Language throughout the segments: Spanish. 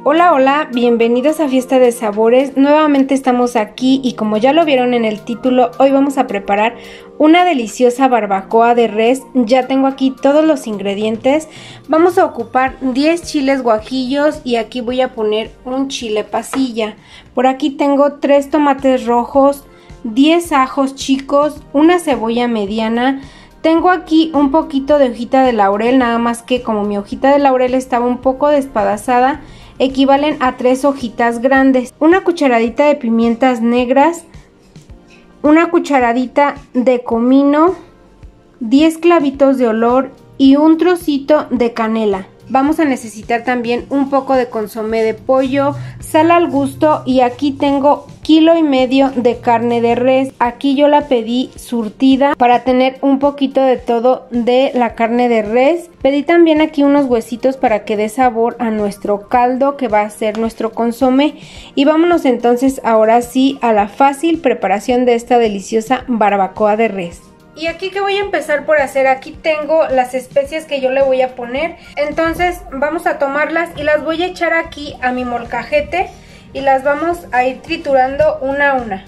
Hola, hola, bienvenidos a Fiesta de Sabores. Nuevamente estamos aquí y como ya lo vieron en el título, hoy vamos a preparar una deliciosa barbacoa de res. Ya tengo aquí todos los ingredientes. Vamos a ocupar 10 chiles guajillos y aquí voy a poner un chile pasilla. Por aquí tengo 3 tomates rojos, 10 ajos chicos, una cebolla mediana. Tengo aquí un poquito de hojita de laurel, nada más que como mi hojita de laurel estaba un poco despedazada, equivalen a 3 hojitas grandes, una cucharadita de pimientas negras, una cucharadita de comino, 10 clavitos de olor y un trocito de canela. Vamos a necesitar también un poco de consomé de pollo, sal al gusto y aquí tengo 1,5 kilos de carne de res. Aquí yo la pedí surtida para tener un poquito de todo de la carne de res. Pedí también aquí unos huesitos para que dé sabor a nuestro caldo que va a ser nuestro consomé. Y vámonos entonces ahora sí a la fácil preparación de esta deliciosa barbacoa de res. Y aquí que voy a empezar por hacer, aquí tengo las especias que yo le voy a poner. Entonces vamos a tomarlas y las voy a echar aquí a mi molcajete y las vamos a ir triturando una a una.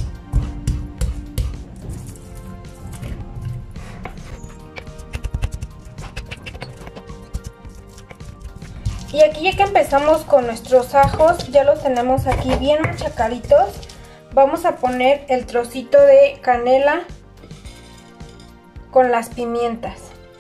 Y aquí ya que empezamos con nuestros ajos, ya los tenemos aquí bien machacaditos. Vamos a poner el trocito de canela con las pimientas.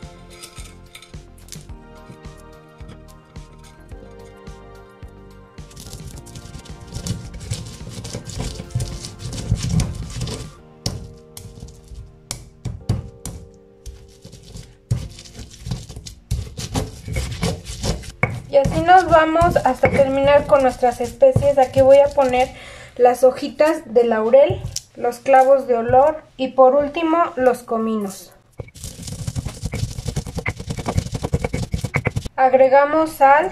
Y así nos vamos hasta terminar con nuestras especies. Aquí voy a poner las hojitas de laurel, los clavos de olor y por último los cominos. Agregamos sal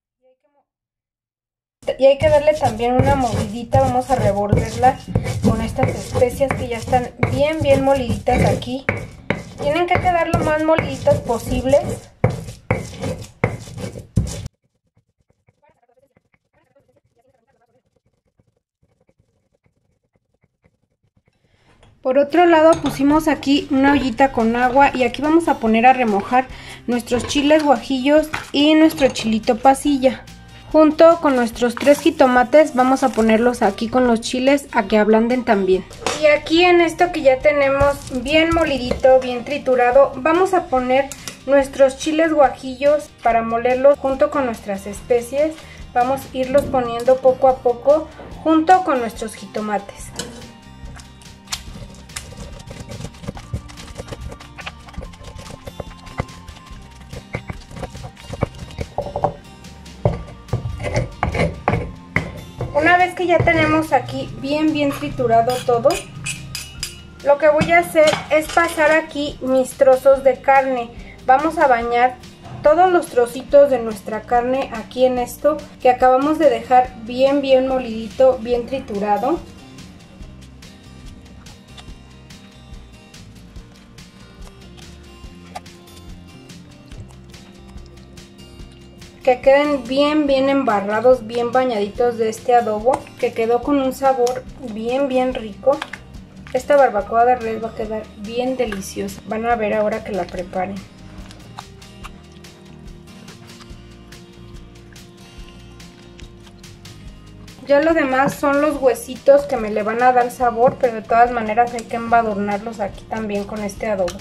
y hay que darle también una molidita. Vamos a revolverla con estas especias que ya están bien moliditas aquí. Tienen que quedar lo más moliditas posibles. Por otro lado pusimos aquí una ollita con agua y aquí vamos a poner a remojar nuestros chiles guajillos y nuestro chilito pasilla. Junto con nuestros 3 jitomates vamos a ponerlos aquí con los chiles a que ablanden también. Y aquí en esto que ya tenemos bien molidito, bien triturado, vamos a poner nuestros chiles guajillos para molerlos junto con nuestras especies. Vamos a irlos poniendo poco a poco junto con nuestros jitomates. Una vez que ya tenemos aquí bien triturado todo, lo que voy a hacer es pasar aquí mis trozos de carne. Vamos a bañar todos los trocitos de nuestra carne aquí en esto que acabamos de dejar bien molidito, bien triturado. Que queden bien embarrados, bien bañaditos de este adobo, que quedó con un sabor bien rico. Esta barbacoa de res va a quedar bien deliciosa. Van a ver ahora que la preparen. Ya lo demás son los huesitos que me le van a dar sabor, pero de todas maneras hay que embadurnarlos aquí también con este adobo.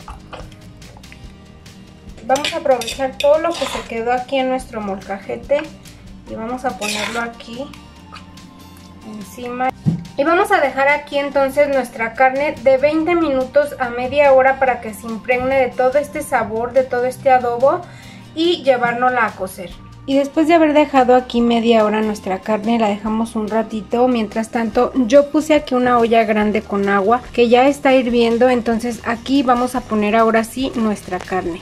Vamos a aprovechar todo lo que se quedó aquí en nuestro molcajete y vamos a ponerlo aquí encima. Y vamos a dejar aquí entonces nuestra carne de 20 minutos a media hora para que se impregne de todo este sabor, de todo este adobo y llevárnosla a cocer. Y después de haber dejado aquí media hora nuestra carne, la dejamos un ratito. Mientras tanto, yo puse aquí una olla grande con agua que ya está hirviendo. Entonces aquí vamos a poner ahora sí nuestra carne.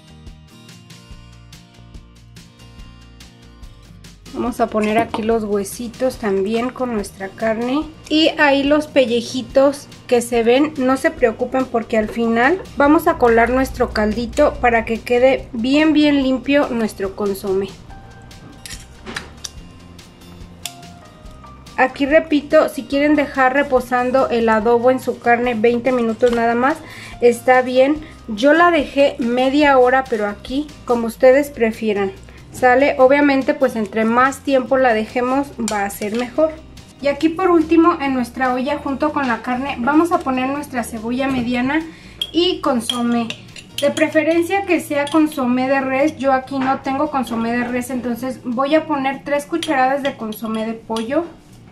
Vamos a poner aquí los huesitos también con nuestra carne. Y ahí los pellejitos que se ven, no se preocupen porque al final vamos a colar nuestro caldito para que quede bien limpio nuestro consomé. Aquí repito, si quieren dejar reposando el adobo en su carne 20 minutos nada más, está bien. Yo la dejé media hora, pero aquí como ustedes prefieran, ¿sale? Obviamente pues entre más tiempo la dejemos va a ser mejor. Y aquí por último en nuestra olla junto con la carne vamos a poner nuestra cebolla mediana y consomé. De preferencia que sea consomé de res, yo aquí no tengo consomé de res, entonces voy a poner 3 cucharadas de consomé de pollo.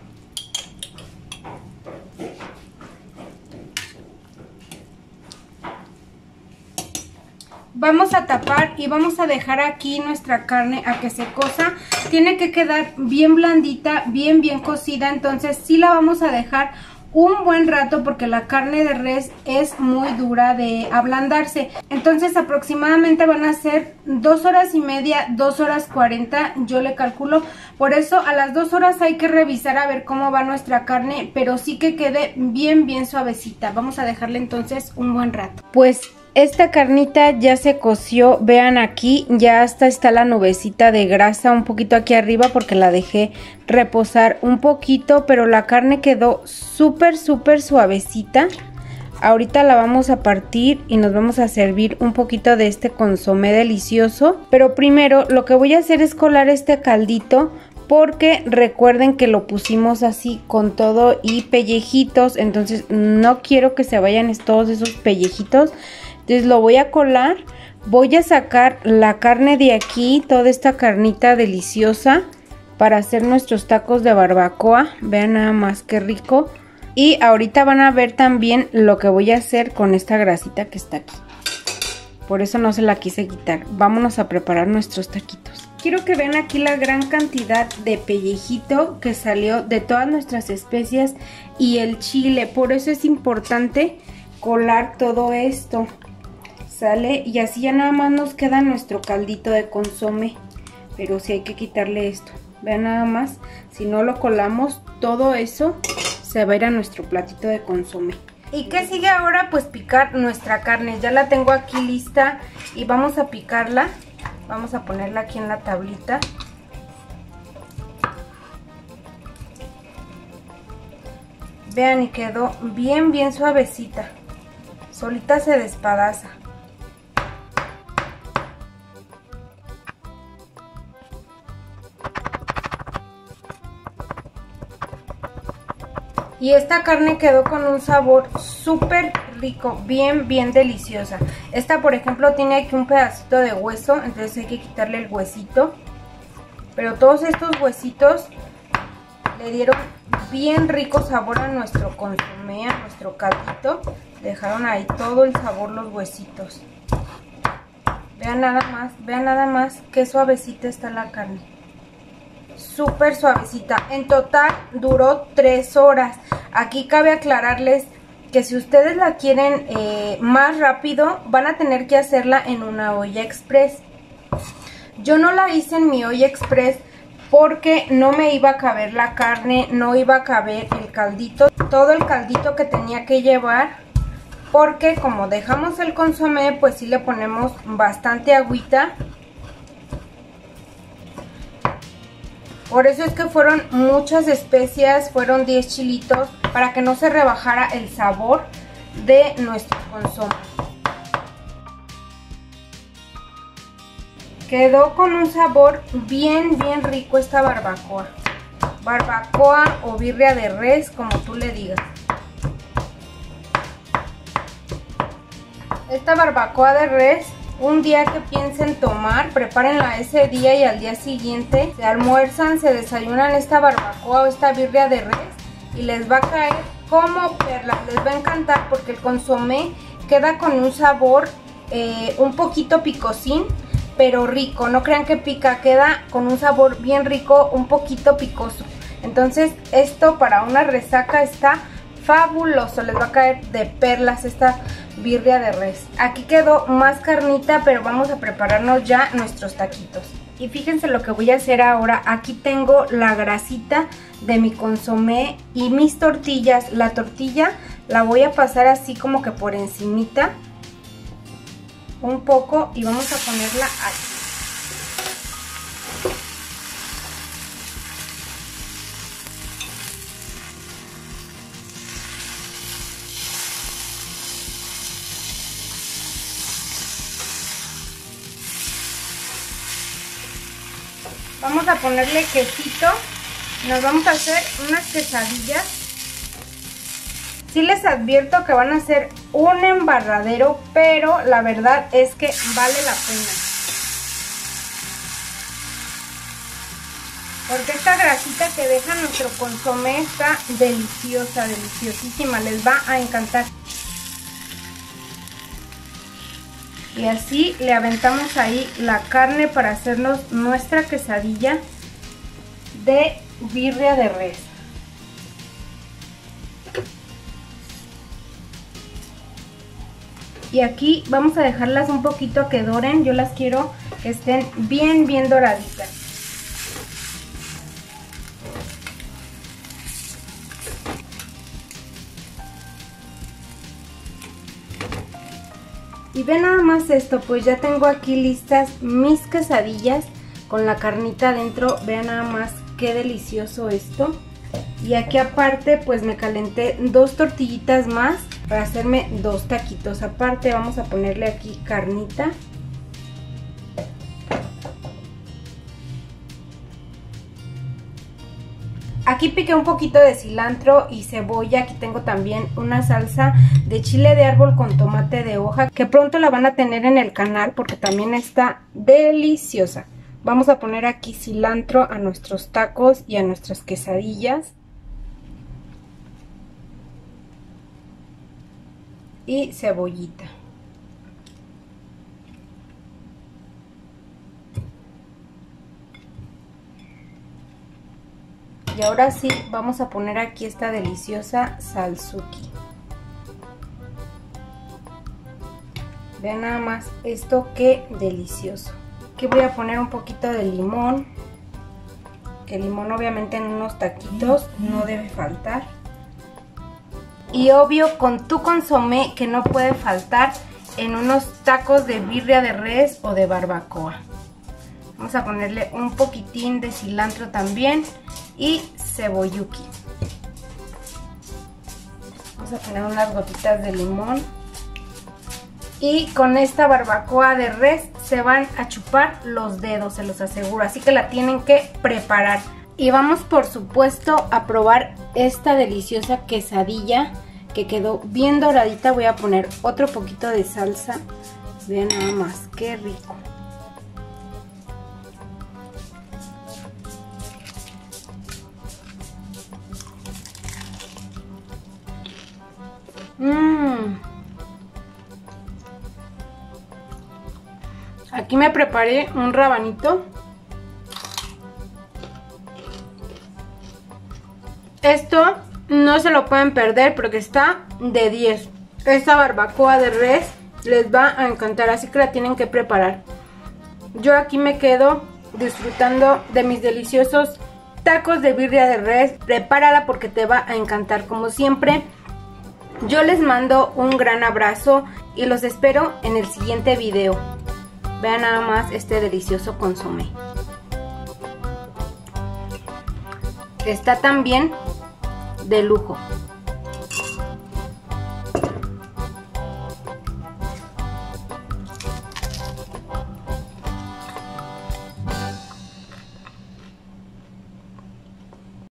Vamos a tapar y vamos a dejar aquí nuestra carne a que se cosa. Tiene que quedar bien blandita, bien cocida, entonces sí la vamos a dejar un buen rato porque la carne de res es muy dura de ablandarse. Entonces aproximadamente van a ser 2 horas y media, 2 horas 40, yo le calculo. Por eso a las 2 horas hay que revisar a ver cómo va nuestra carne, pero sí que quede bien suavecita. Vamos a dejarle entonces un buen rato. Pues esta carnita ya se coció, vean aquí, ya hasta está la nubecita de grasa un poquito aquí arriba porque la dejé reposar un poquito, pero la carne quedó súper suavecita. Ahorita la vamos a partir y nos vamos a servir un poquito de este consomé delicioso, pero primero lo que voy a hacer es colar este caldito porque recuerden que lo pusimos así con todo y pellejitos, entonces no quiero que se vayan todos esos pellejitos. Entonces lo voy a colar, voy a sacar la carne de aquí, toda esta carnita deliciosa para hacer nuestros tacos de barbacoa. Vean nada más qué rico. Y ahorita van a ver también lo que voy a hacer con esta grasita que está aquí. Por eso no se la quise quitar. Vámonos a preparar nuestros taquitos. Quiero que vean aquí la gran cantidad de pellejito que salió de todas nuestras especias y el chile. Por eso es importante colar todo esto. ¿Sale? Y así ya nada más nos queda nuestro caldito de consomé. Pero sí hay que quitarle esto. Vean nada más, si no lo colamos, todo eso se va a ir a nuestro platito de consomé. ¿Y qué sigue ahora? Pues picar nuestra carne. Ya la tengo aquí lista y vamos a picarla. Vamos a ponerla aquí en la tablita. Vean, y quedó bien suavecita. Solita se despadaza. Y esta carne quedó con un sabor súper rico, bien deliciosa. Esta, por ejemplo, tiene aquí un pedacito de hueso, entonces hay que quitarle el huesito. Pero todos estos huesitos le dieron bien rico sabor a nuestro consomé, a nuestro caldito. Dejaron ahí todo el sabor los huesitos. Vean nada más qué suavecita está la carne. Súper suavecita. En total duró 3 horas. Aquí cabe aclararles que si ustedes la quieren más rápido, van a tener que hacerla en una olla express. Yo no la hice en mi olla express porque no me iba a caber la carne, no iba a caber el caldito, todo el caldito que tenía que llevar, porque como dejamos el consomé, pues sí le ponemos bastante agüita. Por eso es que fueron muchas especias, fueron 10 chilitos, para que no se rebajara el sabor de nuestro consomé. Quedó con un sabor bien rico esta barbacoa. Barbacoa o birria de res, como tú le digas. Esta barbacoa de res, un día que piensen tomar, prepárenla ese día y al día siguiente se almuerzan, se desayunan esta barbacoa o esta birria de res y les va a caer como perlas, les va a encantar porque el consomé queda con un sabor un poquito picosín, pero rico. No crean que pica, queda con un sabor bien rico, un poquito picoso. Entonces esto para una resaca está fabuloso, les va a caer de perlas esta birria de res. Aquí quedó más carnita, pero vamos a prepararnos ya nuestros taquitos. Y fíjense lo que voy a hacer ahora. Aquí tengo la grasita de mi consomé y mis tortillas. La tortilla la voy a pasar así como que por encimita un poco y vamos a ponerla aquí. Vamos a ponerle quesito. Nos vamos a hacer unas quesadillas. Sí les advierto que van a ser un embarradero, pero la verdad es que vale la pena. Porque esta grasita que deja nuestro consomé está deliciosa, deliciosísima. Les va a encantar. Y así le aventamos ahí la carne para hacernos nuestra quesadilla de birria de res. Y aquí vamos a dejarlas un poquito que doren. Yo las quiero que estén bien doraditas. Y ven nada más esto, pues ya tengo aquí listas mis quesadillas con la carnita adentro. Vean nada más qué delicioso esto. Y aquí aparte pues me calenté 2 tortillitas más para hacerme 2 taquitos. Aparte vamos a ponerle aquí carnita. Aquí piqué un poquito de cilantro y cebolla. Aquí tengo también una salsa de chile de árbol con tomate de hoja, que pronto la van a tener en el canal porque también está deliciosa. Vamos a poner aquí cilantro a nuestros tacos y a nuestras quesadillas. Y cebollita. Y ahora sí, vamos a poner aquí esta deliciosa salsuki. Vean nada más esto, qué delicioso. Aquí voy a poner un poquito de limón. El limón obviamente en unos taquitos no debe faltar. Y obvio con tu consomé, que no puede faltar en unos tacos de birria de res o de barbacoa. Vamos a ponerle un poquitín de cilantro también y cebolluki. Vamos a poner unas gotitas de limón. Y con esta barbacoa de res se van a chupar los dedos, se los aseguro. Así que la tienen que preparar. Y vamos por supuesto a probar esta deliciosa quesadilla que quedó bien doradita. Voy a poner otro poquito de salsa. Vean nada más, qué rico. Aquí me preparé un rabanito. Esto no se lo pueden perder porque está de 10. Esta barbacoa de res les va a encantar, así que la tienen que preparar. Yo aquí me quedo disfrutando de mis deliciosos tacos de birria de res. Prepárala porque te va a encantar. Como siempre, yo les mando un gran abrazo y los espero en el siguiente video. Vean nada más este delicioso consomé. Está también de lujo.